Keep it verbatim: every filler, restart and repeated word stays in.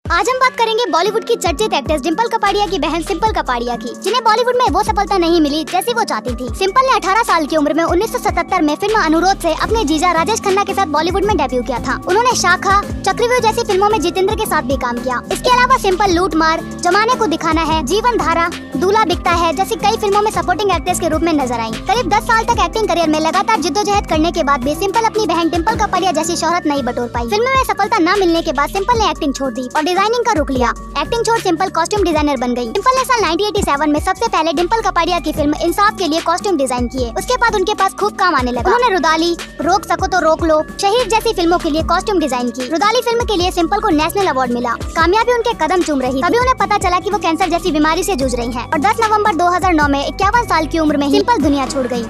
आज हम बात करेंगे बॉलीवुड की चर्चित एक्ट्रेस डिम्पल कपाड़िया की बहन सिंपल कपाड़िया की, जिन्हें बॉलीवुड में वो सफलता नहीं मिली जैसी वो चाहती थी। सिंपल ने अठारह साल की उम्र में उन्नीस सौ सतहत्तर में फिल्म अनुरोध से अपने जीजा राजेश खन्ना के साथ बॉलीवुड में डेब्यू किया था। उन्होंने शाखा, चक्रव्यूह जैसी फिल्मों में जितेंद्र के साथ भी काम किया। इसके अलावा सिंपल लूट मार, जमाने को दिखाना है, जीवन धारा, दूल्हा बिकता है जैसी कई फिल्मों में सपोर्टिंग एक्ट्रेस के रूप में नजर आई। करीब दस साल तक एक्टिंग करियर में लगातार जिद्दोजहद करने के बाद भी सिंपल अपनी बहन डिम्पल कपाड़िया जैसी शोहरत नहीं बटोर पाई। फिल्म में सफलता न मिलने के बाद सिंपल ने एक्टिंग छोड़ दी और डिजाइनिंग का रुख लिया। एक्टिंग छोड़ सिंपल कॉस्ट्यूम डिजाइनर बन गई। सिंपल ने साल उन्नीस सौ सत्तासी में सबसे पहले डिम्पल कपाड़िया की फिल्म इंसाफ के लिए कॉस्ट्यूम डिजाइन किए। उसके बाद उनके पास खूब काम आने लगा। उन्होंने रुदाली, रोक सको तो रोक लो, शहीद जैसी फिल्मों के लिए कॉस्ट्यूम डिजाइन की। रुदाली फिल्म के लिए सिंपल को नेशनल अवार्ड मिला। कामयाबी उनके कदम चूम रही। तभी उन्हें पता चला कि वो कैंसर जैसी बीमारी से जूझ रही हैं और दस नवंबर दो हज़ार नौ में इक्यावन साल की उम्र में सिंपल दुनिया छोड़ गई।